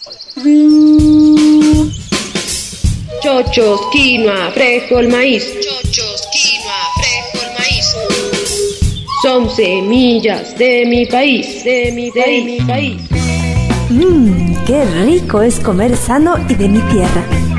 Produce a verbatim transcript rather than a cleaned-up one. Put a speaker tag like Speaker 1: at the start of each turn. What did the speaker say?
Speaker 1: Chochos, quinoa, frijol, maíz.
Speaker 2: Chochos, quinoa, frijol, maíz.
Speaker 1: Son semillas de mi país, de mi, de mi país.
Speaker 3: Mmm, qué rico es comer sano y de mi tierra.